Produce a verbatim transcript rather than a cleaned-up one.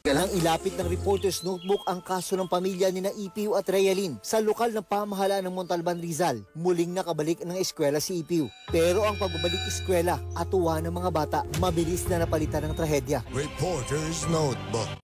Nang ilapit ng Reporter's Notebook ang kaso ng pamilya ni na Ipiu at Realin sa lokal ng pamahalaan ng Montalban, Rizal, muling nakabalik ng eskwela si Ipiu. Pero ang pagbabalik eskwela at tuwa ng mga bata, mabilis na napalitan ng trahedya. Reporter's Notebook.